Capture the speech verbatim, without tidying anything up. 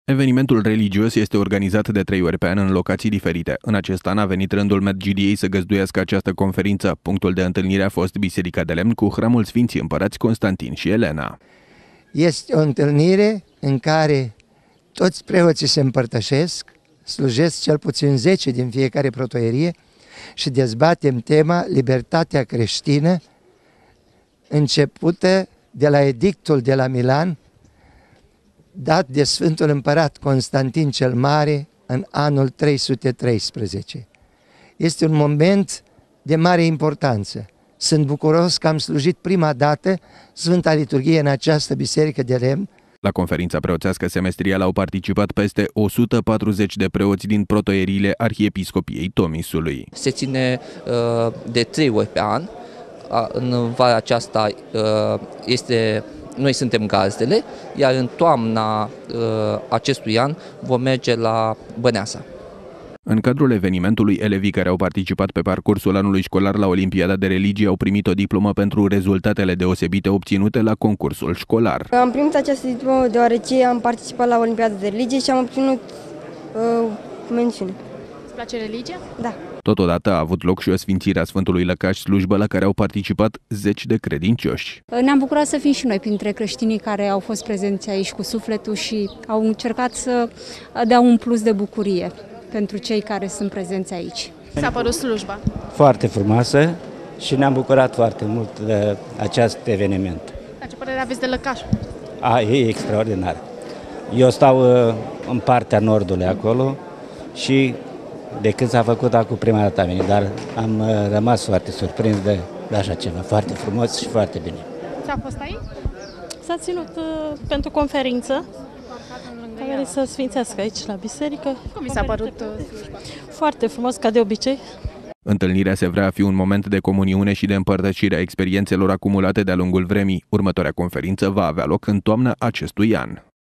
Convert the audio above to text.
Evenimentul religios este organizat de trei ori pe an în locații diferite. În acest an a venit rândul Medgidiei să găzduiască această conferință. Punctul de întâlnire a fost Biserica de Lemn cu Hramul Sfinții Împărați Constantin și Elena. Este o întâlnire în care toți preoții se împărtășesc, slujesc cel puțin zece din fiecare protoierie și dezbatem tema libertatea creștină, începută de la edictul de la Milan, dat de Sfântul Împărat Constantin cel Mare în anul trei sute treisprezece. Este un moment de mare importanță. Sunt bucuros că am slujit prima dată Sfânta Liturghie în această biserică de lemn. La conferința preoțească semestrială au participat peste o sută patruzeci de preoți din protoieriile Arhiepiscopiei Tomisului. Se ține uh, de trei ori pe an. În vara aceasta uh, este... Noi suntem gazdele, iar în toamna uh, acestui an vom merge la Băneasa. În cadrul evenimentului, elevii care au participat pe parcursul anului școlar la Olimpiada de Religie au primit o diplomă pentru rezultatele deosebite obținute la concursul școlar. Am primit această diplomă deoarece am participat la Olimpiada de Religie și am obținut uh, mențiune. Îți place religia? Da. Totodată a avut loc și o sfințire a Sfântului Lăcaș, slujbă la care au participat zeci de credincioși. Ne-am bucurat să fim și noi printre creștinii care au fost prezenți aici cu sufletul și au încercat să dea un plus de bucurie pentru cei care sunt prezenți aici. S-a părut slujba? Foarte frumoasă și ne-am bucurat foarte mult de acest eveniment. Dar ce părere aveți de Lăcaș? A, e extraordinar. Eu stau în partea nordului acolo și de când s-a făcut acum prima dată am venit, dar am rămas foarte surprins de, de așa ceva, foarte frumos și foarte bine. S-a fost aici? S-a ținut uh, pentru conferință, a venit să sfințească aici la biserică. Cum mi s-a părut slujba? Foarte frumos, ca de obicei. Întâlnirea se vrea a fi un moment de comuniune și de împărtășire a experiențelor acumulate de-a lungul vremii. Următoarea conferință va avea loc în toamna acestui an.